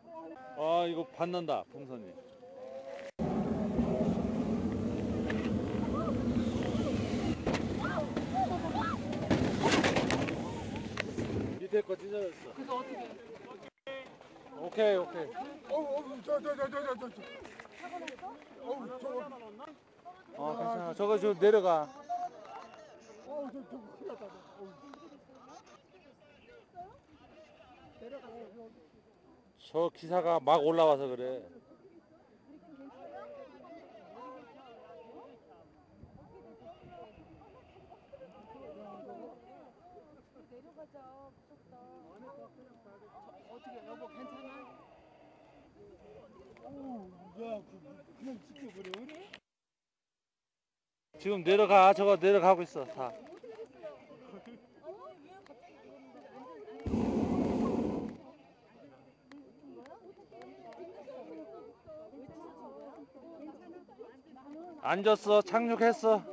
아, 이거 받는다, 풍선이. 밑에 거 찢어졌어. 그래서 어떻게? 오케이, 오케이. 저. 괜찮아. 저거 좀 내려가. 큰일 났다. 저 기사가 막 올라와서 그래. 내려가자. 무섭다. 어떻게 여보 괜찮아? 야, 그냥 지켜버려. 지금 내려가. 저거 내려가고 있어, 다. 앉았어. 착륙했어.